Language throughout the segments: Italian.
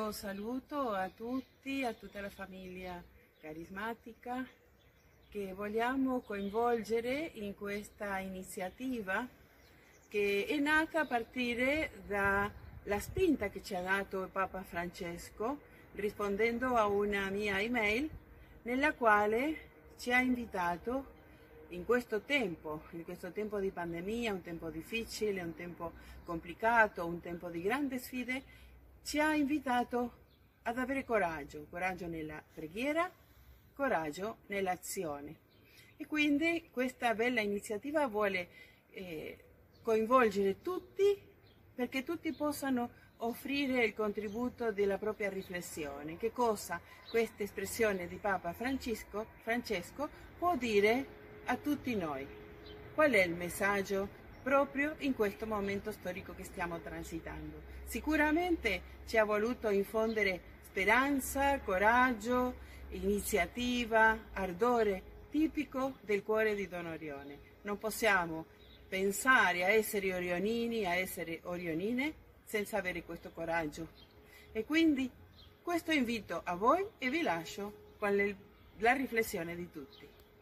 caro saluto a tutti, a tutta la famiglia carismatica che vogliamo coinvolgere in questa iniziativa che è nata a partire dalla spinta che ci ha dato il Papa Francesco rispondendo a una mia email nella quale ci ha invitato in questo tempo di pandemia, un tempo difficile, un tempo complicato, un tempo di grandi sfide, ci ha invitato ad avere coraggio nella preghiera, coraggio nell'azione. E quindi questa bella iniziativa vuole coinvolgere tutti perché tutti possano offrire il contributo della propria riflessione. Che cosa questa espressione di Papa Francesco può dire a tutti noi? Qual è il messaggio proprio in questo momento storico che stiamo transitando? Sicuramente ci ha voluto infondere speranza, coraggio, iniziativa, ardore tipico del cuore di Don Orione. Non possiamo pensare a essere orionini, a essere orionine senza avere questo coraggio. E quindi questo invito a voi e vi lascio con la riflessione di tutti.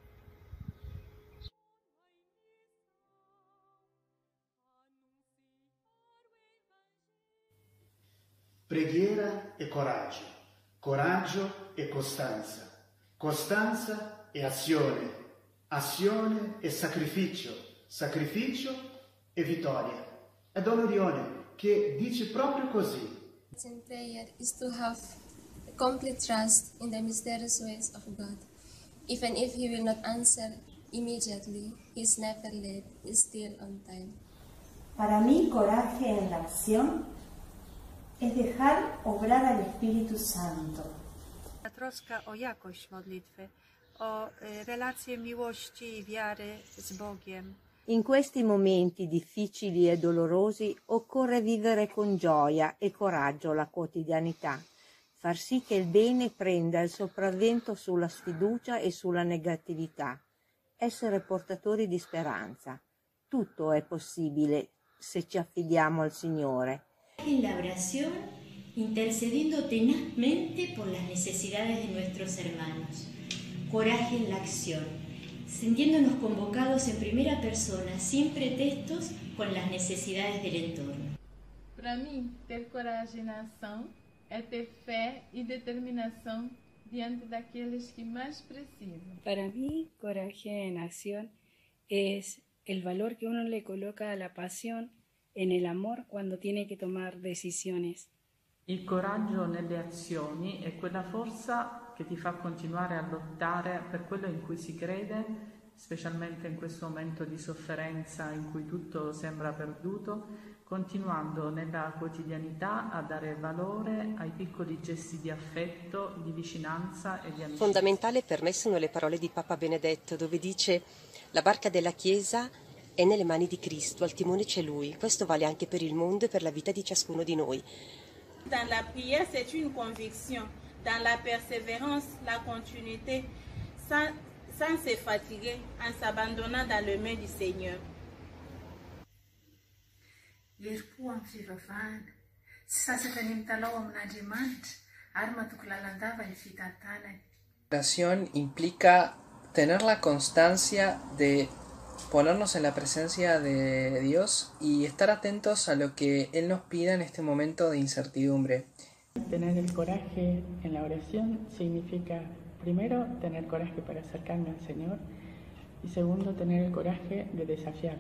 Preghiera e coraggio, coraggio e costanza, costanza e azione, azione e sacrificio, sacrificio e vittoria. È Don Orione che dice proprio così. In prayer is to have a complete trust in the mysterious ways of God. Even if He will not answer immediately, He is never late, He is still on time. Para mí, coraje en la acción es dejar obrar al Espíritu Santo. Troska o jakość modlitwy, o relacje miłości i wiary z Bogiem. In questi momenti difficili e dolorosi occorre vivere con gioia e coraggio la quotidianità, far sì che il bene prenda il sopravvento sulla sfiducia e sulla negatività, essere portatori di speranza. Tutto è possibile se ci affidiamo al Signore. En la oración, intercediendo tenazmente por las necesidades de nuestros hermanos. Coraje en la acción, sintiéndonos convocados en primera persona, sin pretextos, con las necesidades del entorno. Para mim, ter coragem na ação é ter fé e determinação diante daqueles que más precisam. Para mí, coraje en acción es el valor que uno le coloca a la pasión en el amor quando tiene che tomar decisiones. Il coraggio nelle azioni è quella forza che ti fa continuare a lottare per quello in cui si crede, specialmente in questo momento di sofferenza in cui tutto sembra perduto, continuando nella quotidianità a dare valore ai piccoli gesti di affetto, di vicinanza e di amicizia. Fondamentale per me sono le parole di Papa Benedetto, dove dice: la barca della Chiesa è nelle mani di Cristo, al timone c'è Lui. Questo vale anche per il mondo e per la vita di ciascuno di noi. Dans la prière, c'est une conviction. Dans la persévérance, la continuité, sans se fatiguer, en s'abandonnant dans les mains du Seigneur. Lerpo amin'ny fivavahana, sy sasaka ny mitalao amin'Andriamanitra, ary matoky lalandava ny fitantanany. La oración implica tener la constancia de ponernos en la presencia de Dios y estar atentos a lo que Él nos pida en este momento de incertidumbre. Tener el coraje en la oración significa, primero, tener coraje para acercarme al Señor y segundo, tener el coraje de desafiarlo.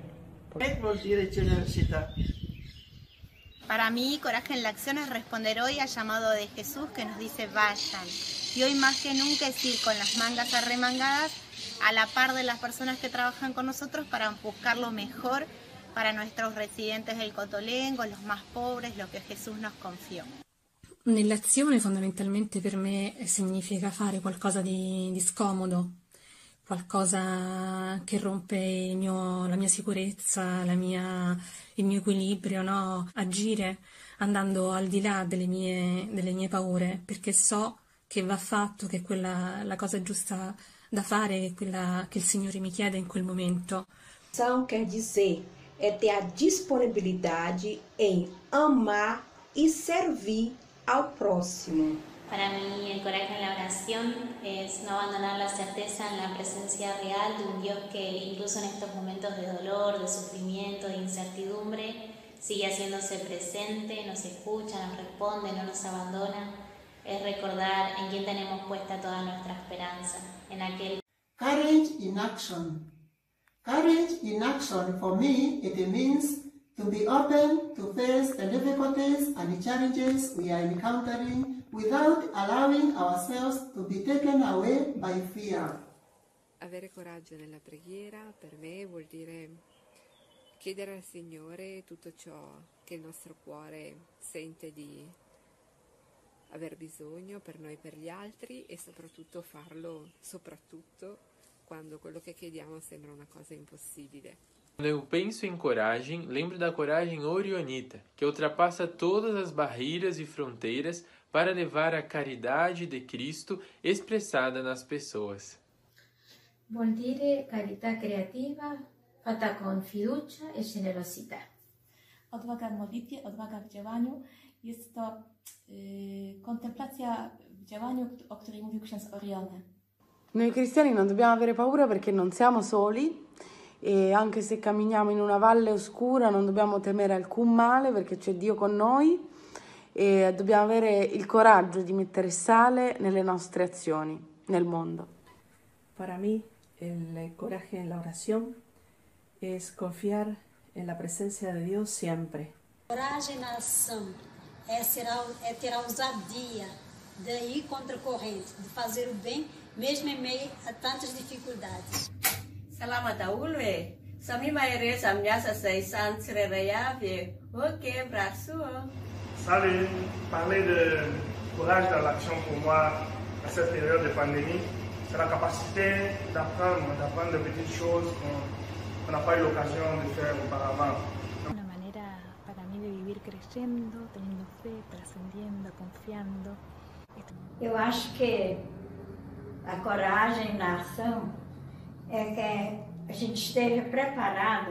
Para mí, coraje en la acción es responder hoy al llamado de Jesús que nos dice vayan. Y hoy más que nunca es ir con las mangas arremangadas a la par de las personas que trabajan con nosotros para buscar lo mejor para nuestros residentes del Cotolengo, los más pobres, lo que Jesús nos confió. Nell'azione fondamentalmente per me significa fare qualcosa di scomodo, qualcosa che rompe la mia sicurezza, il mio equilibrio, no? Agire andando al di là delle mie paure, perché so che va fatto, che è la cosa giusta da fare, che è quella che il Signore mi chiede in quel momento. Ação quer dizer é ter a disponibilidade em amar e servir ao próximo. Para mí el coraje en la oración es no abandonar la certeza en la presencia real de un Dios que incluso en estos momentos de dolor, de sufrimiento, de incertidumbre, sigue haciéndose presente, nos escucha, nos responde, no nos abandona. Es recordar en quién tenemos puesta toda nuestra esperanza, en aquel. Courage in action. Courage in action for me, it means to be open to face the difficulties and the challenges we are encountering without allowing ourselves to be taken away by fear. Avere coraggio nella preghiera per me vuol dire chiedere al Signore tutto ciò che il nostro cuore sente di aver bisogno per noi e per gli altri, e soprattutto farlo quando quello che chiediamo sembra una cosa impossibile. Quando eu penso em coragem, lembro da coragem orionita, que ultrapassa todas as barreiras e fronteiras para levar a caridade de Cristo expressada nas pessoas. Vuol dire carità creativa fatta con fiducia e generosità. Odwaga w modlitwie, odwaga w działaniu. Jest to kontemplacja w działaniu, o której mówił ksiądz Orione. Noi cristiani non dobbiamo avere paura perché non siamo soli, e anche se camminiamo in una valle oscura non dobbiamo temere alcun male perché c'è Dio con noi, e dobbiamo avere il coraggio di mettere sale nelle nostre azioni, nel mondo. Para mí, el coraje en la oración es confiar en la presencia de Dios siempre. Coragem na ação é ter a ousadia de ir contra a corrente, de fazer o bem mesmo em meio a tantas dificuldades. Salamat aulwe. Sami maire samnya sasai san srereya vie. Ok, braço. Salut, parler de courage dans l'action pour moi à cette période de pandémie, c'est la capacité d'apprendre de petites choses qu'on n'a pas eu l'occasion de faire auparavant. Una manera para mí de vivir creyendo, teniendo fe, trascendiendo, confiando. Eu acho que a coragem na ação é que a gente esteja preparada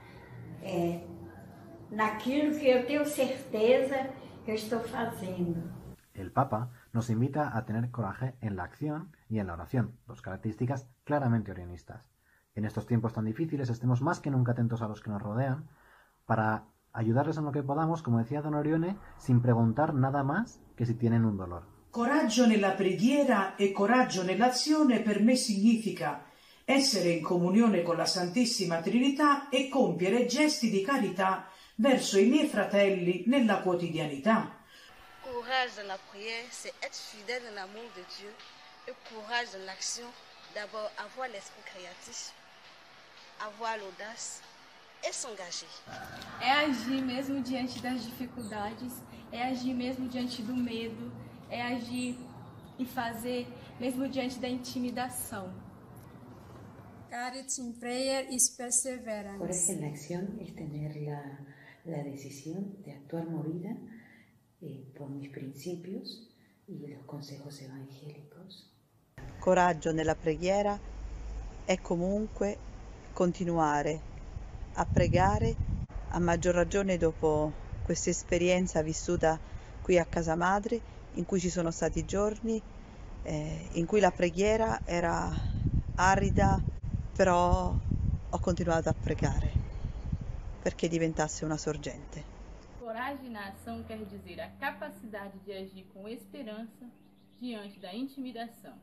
naquilo que eu tenho certeza que eu estou fazendo. El Papa nos invita a tener coraje en la acción y en la oración, dos características claramente orionistas. En estos tiempos tan difíciles estemos más que nunca atentos a los que nos rodean para ayudarles en lo que podamos, como decía Don Orione, sin preguntar nada más que si tienen un dolor. Coraggio nella preghiera e coraggio nell'azione per me significa essere in comunione con la Santissima Trinità e compiere gesti di carità verso i miei fratelli nella quotidianità. Courage dans la prière, c'est être fidèle dans l'amour de Dieu, et courage dans l'action, d'abord avoir l'esprit créatif, avoir l'audace et s'engager. É agir mesmo diante das dificuldades, é agir mesmo diante do medo, é agir e fazer mesmo diante da intimidação. Courage in prayer is perseverance. Coraje en la acción es tener la decisión de actuar movida por mis principios y los consejos evangélicos. Coraggio nella preghiera è comunque continuare a pregare, a maggior ragione dopo questa esperienza vissuta qui a casa madre, in cui ci sono stati giorni in cui la preghiera era arida, però ho continuato a pregare perché diventasse una sorgente. Coragem na ação quer dizer a capacidade de agir com esperança diante da intimidação.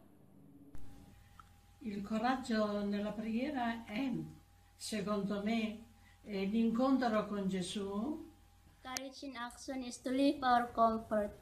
Il coraggio nella preghiera è, secondo me, l'incontro con Gesù. Courage in action is to live our comfort.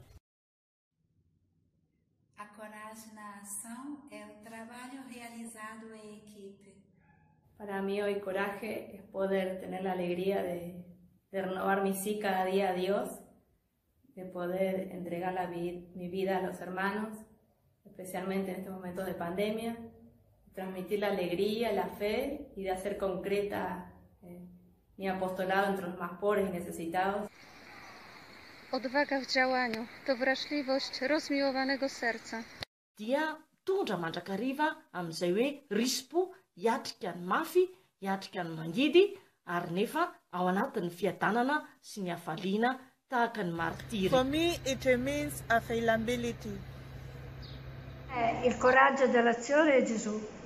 A coragem na ação é o trabalho realizado em equipe. Para mí hoy coraje es poder tener la alegría de renovar mi sí cada día a Dios, de poder entregar mi vida a los hermanos, especialmente en estos momentos de pandemia, transmitir la alegría, la fe y de hacer concreta mi apostolado entre los más pobres y necesitados. Odwaga w działaniu to wrażliwość rozmiłowanego serca. Dia tondra mandrakariva amin'izay hoe rispo hiatrika ny mafy, hiatrika ny mangidy, ary nefa ao anatin'ny fiadanana sy ny hafaliana tahaka ny martiry. For me, it means availability. Il coraggio dell'azione di Gesù